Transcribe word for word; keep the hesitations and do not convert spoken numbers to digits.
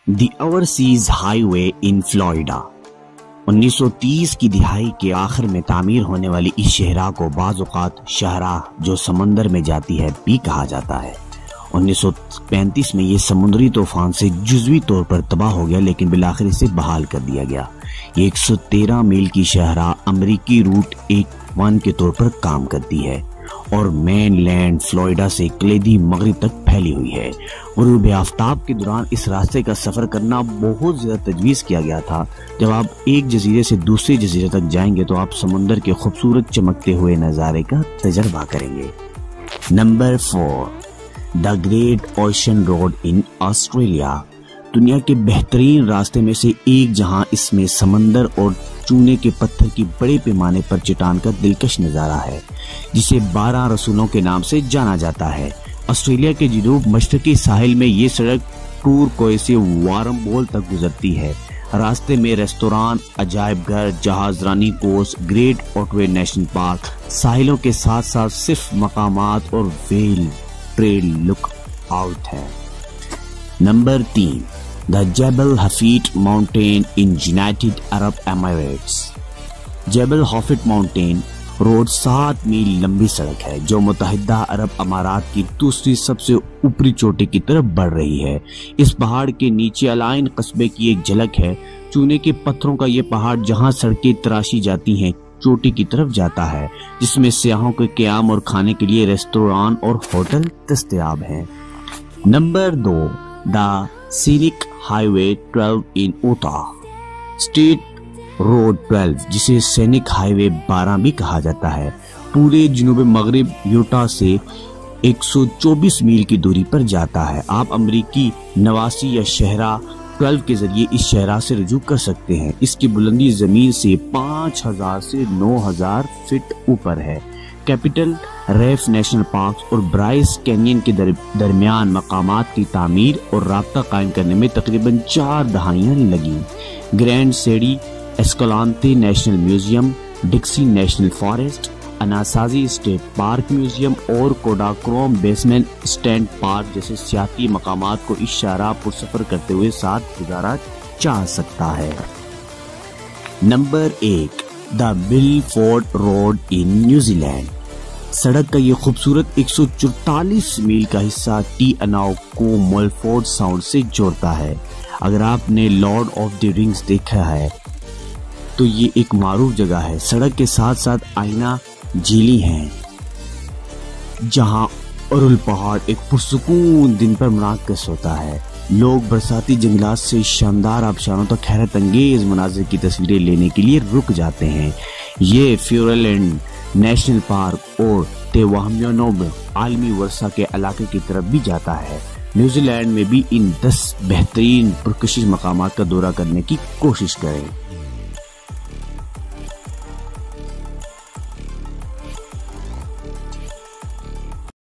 The overseas highway in Florida. انیس سو تیس کی دہائی کے آخر میں تعمیر ہونے والی اس شہرہ کو بعض اوقات شاہراہ جو سمندر میں جاتی ہے بھی کہا جاتا ہے۔ انیس سو پینتیس میں یہ سمندری طوفان سے جزوی طور پر تباہ ہو گیا، لیکن بالآخر اسے بحال کر دیا گیا۔ یہ ایک سو تیرہ میل کی شاہراہ امریکی روٹ ایک ون کے طور پر کام کرتی ہے اور مین لینڈ فلوریڈا سے کلیدی مغرب تک پھیلی ہوئی ہے۔ غروب آفتاب کے دوران اس راستے کا سفر کرنا بہت زیادہ تجویز کیا گیا تھا۔ جب آپ ایک جزیرے سے دوسرے جزیرے تک جائیں گے تو آپ سمندر کے خوبصورت چمکتے ہوئے نظارے کا تجربہ کریں گے۔ Number four, the great ocean road in Australia. دنیا کے بہترین راستے میں سے ایک، جہاں اس میں سمندر اور چونے کے پتھر کی بڑے پیمانے پر چٹان کا دلکش نظارہ ہے، جسے بارہ رسولوں کے نام سے جانا جاتا ہے۔ آسٹریلیا کے جنوب مشرقی ساحل میں یہ سڑک ٹورکوئے سے وارمبول تک گزرتی ہے۔ راستے میں ریستوران، عجائب گھر، جہاز رانی کورس، گریٹ اوٹوے نیشنل پارک، ساحلوں کے ساتھ ساتھ صرف مقامات اور ویل ٹریل لک آؤٹ ہے۔ نمبر تین، the Jebel Hafeet mountain in United Arab Emirates. Jebel Hafeet mountain road سات میل لمبی سڑک ہے جو متحدہ عرب امارات کی دوسری سب سے اوپری چوٹی کی طرف بڑھ رہی ہے۔ اس پہاڑ کے نیچے الائن قصبے کی ایک جھلک ہے۔ چونے کے پتھروں کا یہ پہاڑ جہاں سڑکیں تراشی جاتی ہیں چوٹی کی طرف جاتا ہے، جس میں سیاحوں کے قیام اور کھانے کے لیے ریستوران اور ہوٹل دستیاب ہیں۔ نمبر دو، the scenic highway twelve in Utah. State road twelve, جسے سینک ہائی وے بارہ بھی کہا جاتا ہے، پورے جنوب مغرب یوٹا سے ایک سو چوبیس میل کی دوری پر جاتا ہے۔ آپ امریکی نواسی یا شہرہ ٹویلو کے ذریعے اس شہرہ سے رجوع کر سکتے ہیں۔ اس کی بلندی زمین سے پانچ ہزار سے نو ہزار فٹ اوپر ہے۔ کیپٹل ریف نیشنل پارک اور برائس کینین کے درمیان مقامات کی تعمیر اور رابطہ قائم کرنے میں تقریباً چار دہائیاں لگیں۔ گرینڈ سیڈی Escalante national museum, Dixie national forest, Anasazi state park museum اور کوڈاکروم بیسمنٹ اسٹینڈ پارک جیسے سیاحتی مقامات کو اس شاہراہ پر سفر کرتے ہوئے ساتھ گزارا جا سکتا ہے۔ نمبر ایک، دا بلفورڈ روڈ ان نیوزی لینڈ۔ سڑک کا یہ خوبصورت ایک سو چورتالیس میل کا حصہ ٹی اناؤ کو ملفورڈ ساؤنڈ سے جوڑتا ہے۔ اگر آپ نے لارڈ آف دی رنگز دیکھا ہے تو یہ ایک معروف جگہ ہے۔ سڑک کے ساتھ ساتھ آئینہ جھیلی ہیں جہاں ارل پہاڑ ایک پرسکون دن پر منعکس ہوتا ہے۔ لوگ برساتی جنگلات سے شاندار آبشاروں تک حیرت انگیز مناظر کی تصویریں لینے کے لیے رک جاتے ہیں۔ یہ فیورلینڈ نیشنل پارک اور ٹیواہمیانوب عالمی ورثہ کے علاقے کی طرف بھی جاتا ہے۔ نیوزی لینڈ میں بھی ان دس بہترین پرکشش مقامات کا دورہ کرنے کی کوشش کریں۔